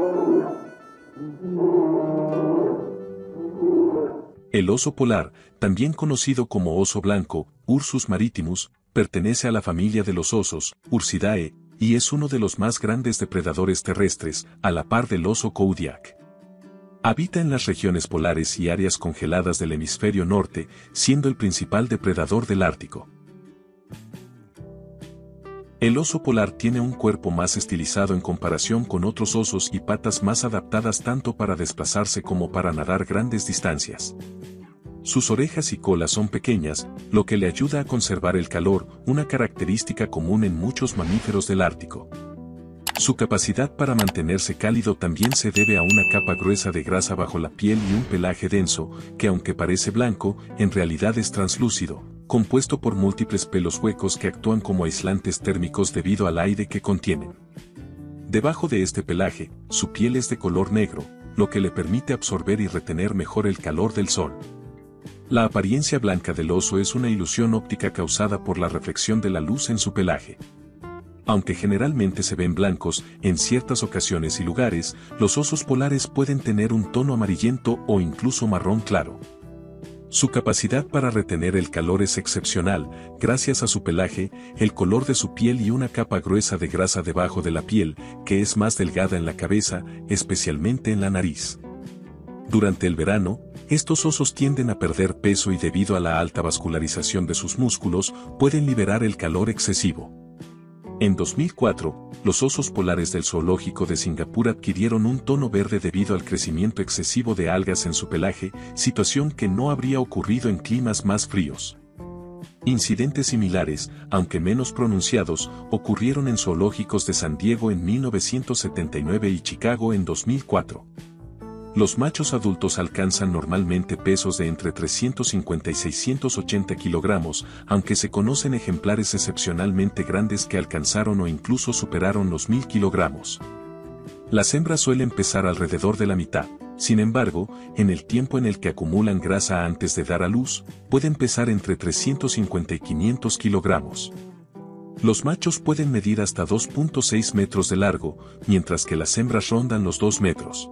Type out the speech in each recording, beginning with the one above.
El oso polar, también conocido como oso blanco, Ursus maritimus, pertenece a la familia de los osos, Ursidae, y es uno de los más grandes depredadores terrestres, a la par del oso Kodiak. Habita en las regiones polares y áreas congeladas del hemisferio norte, siendo el principal depredador del Ártico. El oso polar tiene un cuerpo más estilizado en comparación con otros osos y patas más adaptadas tanto para desplazarse como para nadar grandes distancias. Sus orejas y cola son pequeñas, lo que le ayuda a conservar el calor, una característica común en muchos mamíferos del Ártico. Su capacidad para mantenerse cálido también se debe a una capa gruesa de grasa bajo la piel y un pelaje denso, que aunque parece blanco, en realidad es translúcido, compuesto por múltiples pelos huecos que actúan como aislantes térmicos debido al aire que contienen. Debajo de este pelaje, su piel es de color negro, lo que le permite absorber y retener mejor el calor del sol. La apariencia blanca del oso es una ilusión óptica causada por la reflexión de la luz en su pelaje. Aunque generalmente se ven blancos, en ciertas ocasiones y lugares, los osos polares pueden tener un tono amarillento o incluso marrón claro. Su capacidad para retener el calor es excepcional, gracias a su pelaje, el color de su piel y una capa gruesa de grasa debajo de la piel, que es más delgada en la cabeza, especialmente en la nariz. Durante el verano, estos osos tienden a perder peso y debido a la alta vascularización de sus músculos, pueden liberar el calor excesivo. En 2004, los osos polares del zoológico de Singapur adquirieron un tono verde debido al crecimiento excesivo de algas en su pelaje, situación que no habría ocurrido en climas más fríos. Incidentes similares, aunque menos pronunciados, ocurrieron en zoológicos de San Diego en 1979 y Chicago en 2004. Los machos adultos alcanzan normalmente pesos de entre 350 y 680 kilogramos, aunque se conocen ejemplares excepcionalmente grandes que alcanzaron o incluso superaron los 1000 kilogramos. Las hembras suelen pesar alrededor de la mitad, sin embargo, en el tiempo en el que acumulan grasa antes de dar a luz, pueden pesar entre 350 y 500 kilogramos. Los machos pueden medir hasta 2.6 metros de largo, mientras que las hembras rondan los 2 metros.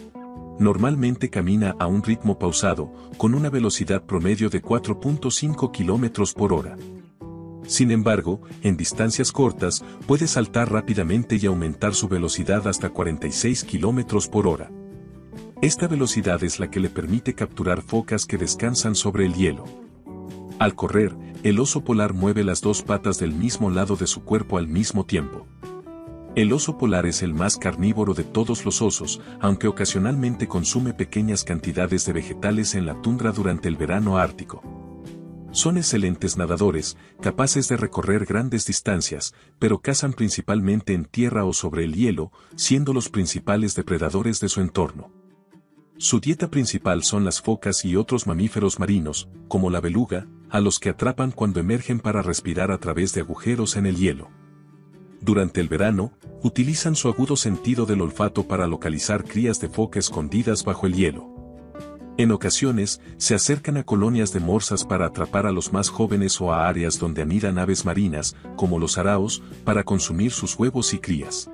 Normalmente camina a un ritmo pausado, con una velocidad promedio de 4.5 km por hora. Sin embargo, en distancias cortas, puede saltar rápidamente y aumentar su velocidad hasta 46 km por hora. Esta velocidad es la que le permite capturar focas que descansan sobre el hielo. Al correr, el oso polar mueve las dos patas del mismo lado de su cuerpo al mismo tiempo. El oso polar es el más carnívoro de todos los osos, aunque ocasionalmente consume pequeñas cantidades de vegetales en la tundra durante el verano ártico. Son excelentes nadadores, capaces de recorrer grandes distancias, pero cazan principalmente en tierra o sobre el hielo, siendo los principales depredadores de su entorno. Su dieta principal son las focas y otros mamíferos marinos, como la beluga, a los que atrapan cuando emergen para respirar a través de agujeros en el hielo. Durante el verano, utilizan su agudo sentido del olfato para localizar crías de foca escondidas bajo el hielo. En ocasiones, se acercan a colonias de morsas para atrapar a los más jóvenes o a áreas donde anidan aves marinas, como los araos, para consumir sus huevos y crías.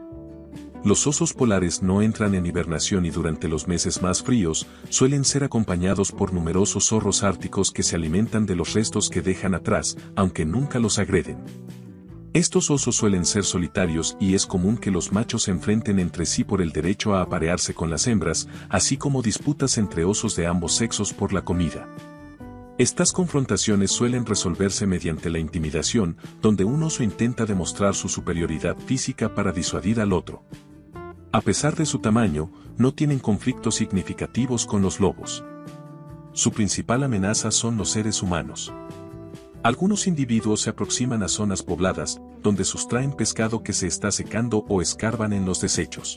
Los osos polares no entran en hibernación y durante los meses más fríos, suelen ser acompañados por numerosos zorros árticos que se alimentan de los restos que dejan atrás, aunque nunca los agreden. Estos osos suelen ser solitarios y es común que los machos se enfrenten entre sí por el derecho a aparearse con las hembras, así como disputas entre osos de ambos sexos por la comida. Estas confrontaciones suelen resolverse mediante la intimidación, donde un oso intenta demostrar su superioridad física para disuadir al otro. A pesar de su tamaño, no tienen conflictos significativos con los lobos. Su principal amenaza son los seres humanos. Algunos individuos se aproximan a zonas pobladas, donde sustraen pescado que se está secando o escarban en los desechos.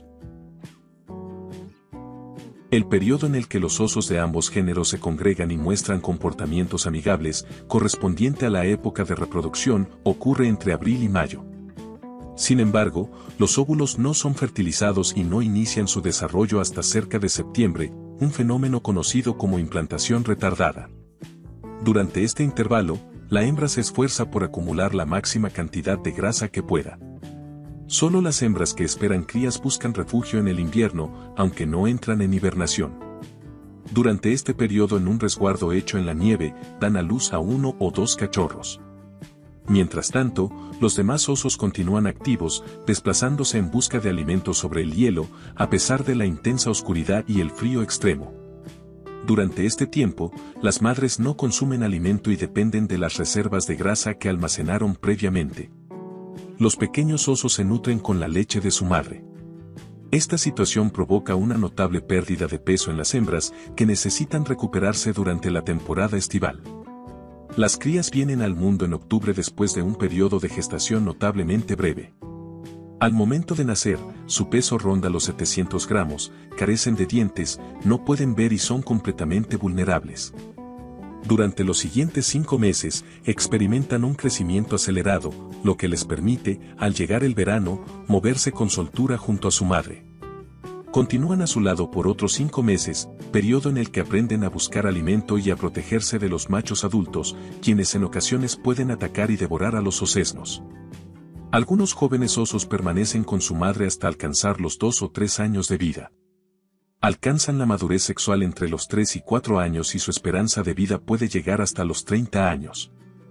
El periodo en el que los osos de ambos géneros se congregan y muestran comportamientos amigables, correspondiente a la época de reproducción, ocurre entre abril y mayo. Sin embargo, los óvulos no son fertilizados y no inician su desarrollo hasta cerca de septiembre, un fenómeno conocido como implantación retardada. Durante este intervalo, la hembra se esfuerza por acumular la máxima cantidad de grasa que pueda. Solo las hembras que esperan crías buscan refugio en el invierno, aunque no entran en hibernación. Durante este periodo, en un resguardo hecho en la nieve, dan a luz a 1 o 2 cachorros. Mientras tanto, los demás osos continúan activos, desplazándose en busca de alimento sobre el hielo, a pesar de la intensa oscuridad y el frío extremo. Durante este tiempo, las madres no consumen alimento y dependen de las reservas de grasa que almacenaron previamente. Los pequeños osos se nutren con la leche de su madre. Esta situación provoca una notable pérdida de peso en las hembras, que necesitan recuperarse durante la temporada estival. Las crías vienen al mundo en octubre después de un periodo de gestación notablemente breve. Al momento de nacer, su peso ronda los 700 gramos, carecen de dientes, no pueden ver y son completamente vulnerables. Durante los siguientes 5 meses, experimentan un crecimiento acelerado, lo que les permite, al llegar el verano, moverse con soltura junto a su madre. Continúan a su lado por otros 5 meses, periodo en el que aprenden a buscar alimento y a protegerse de los machos adultos, quienes en ocasiones pueden atacar y devorar a los osesnos. Algunos jóvenes osos permanecen con su madre hasta alcanzar los 2 o 3 años de vida. Alcanzan la madurez sexual entre los 3 y 4 años y su esperanza de vida puede llegar hasta los 30 años.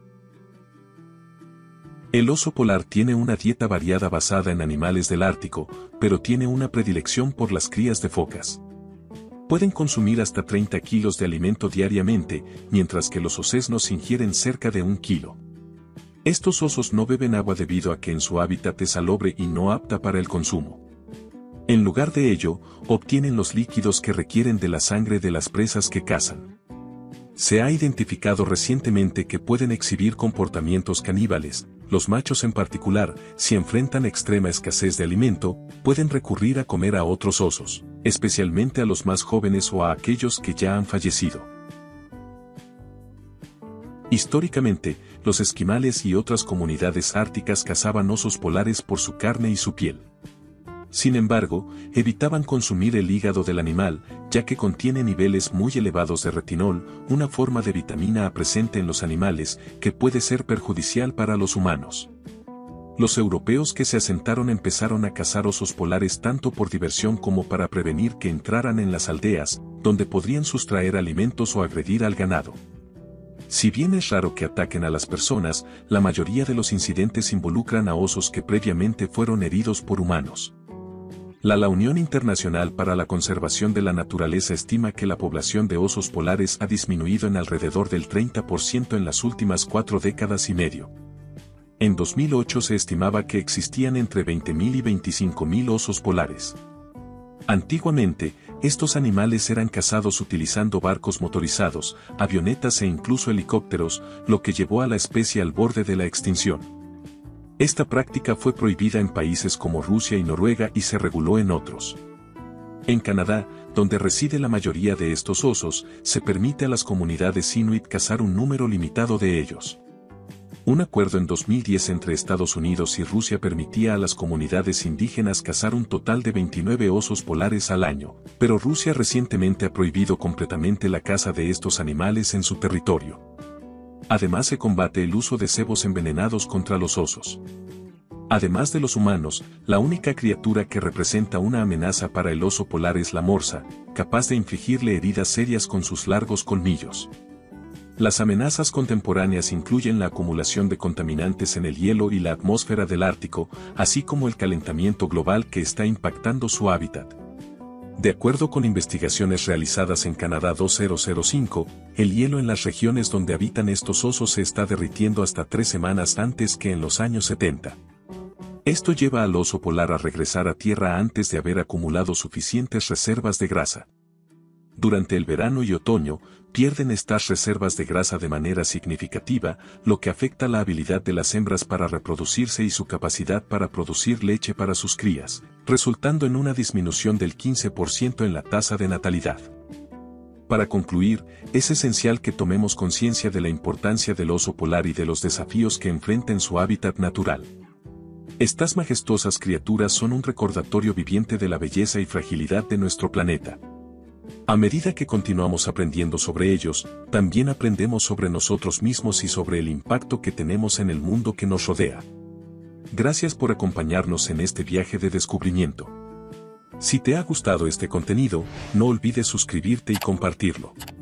El oso polar tiene una dieta variada basada en animales del Ártico, pero tiene una predilección por las crías de focas. Pueden consumir hasta 30 kilos de alimento diariamente, mientras que los osesnos ingieren cerca de 1 kilo. Estos osos no beben agua debido a que en su hábitat es salobre y no apta para el consumo. En lugar de ello, obtienen los líquidos que requieren de la sangre de las presas que cazan. Se ha identificado recientemente que pueden exhibir comportamientos caníbales. Los machos en particular, si enfrentan extrema escasez de alimento, pueden recurrir a comer a otros osos, especialmente a los más jóvenes o a aquellos que ya han fallecido. Históricamente, los esquimales y otras comunidades árticas cazaban osos polares por su carne y su piel. Sin embargo, evitaban consumir el hígado del animal, ya que contiene niveles muy elevados de retinol, una forma de vitamina A presente en los animales, que puede ser perjudicial para los humanos. Los europeos que se asentaron empezaron a cazar osos polares tanto por diversión como para prevenir que entraran en las aldeas, donde podrían sustraer alimentos o agredir al ganado. Si bien es raro que ataquen a las personas, la mayoría de los incidentes involucran a osos que previamente fueron heridos por humanos. La Unión Internacional para la Conservación de la Naturaleza estima que la población de osos polares ha disminuido en alrededor del 30% en las últimas 4 décadas y medio. En 2008 se estimaba que existían entre 20.000 y 25.000 osos polares. Antiguamente, estos animales eran cazados utilizando barcos motorizados, avionetas e incluso helicópteros, lo que llevó a la especie al borde de la extinción. Esta práctica fue prohibida en países como Rusia y Noruega y se reguló en otros. En Canadá, donde reside la mayoría de estos osos, se permite a las comunidades inuit cazar un número limitado de ellos. Un acuerdo en 2010 entre Estados Unidos y Rusia permitía a las comunidades indígenas cazar un total de 29 osos polares al año, pero Rusia recientemente ha prohibido completamente la caza de estos animales en su territorio. Además se combate el uso de cebos envenenados contra los osos. Además de los humanos, la única criatura que representa una amenaza para el oso polar es la morsa, capaz de infligirle heridas serias con sus largos colmillos. Las amenazas contemporáneas incluyen la acumulación de contaminantes en el hielo y la atmósfera del Ártico, así como el calentamiento global que está impactando su hábitat. De acuerdo con investigaciones realizadas en Canadá 2005, el hielo en las regiones donde habitan estos osos se está derritiendo hasta 3 semanas antes que en los años 70. Esto lleva al oso polar a regresar a tierra antes de haber acumulado suficientes reservas de grasa. Durante el verano y otoño, pierden estas reservas de grasa de manera significativa, lo que afecta la habilidad de las hembras para reproducirse y su capacidad para producir leche para sus crías, resultando en una disminución del 15% en la tasa de natalidad. Para concluir, es esencial que tomemos conciencia de la importancia del oso polar y de los desafíos que enfrenta en su hábitat natural. Estas majestuosas criaturas son un recordatorio viviente de la belleza y fragilidad de nuestro planeta. A medida que continuamos aprendiendo sobre ellos, también aprendemos sobre nosotros mismos y sobre el impacto que tenemos en el mundo que nos rodea. Gracias por acompañarnos en este viaje de descubrimiento. Si te ha gustado este contenido, no olvides suscribirte y compartirlo.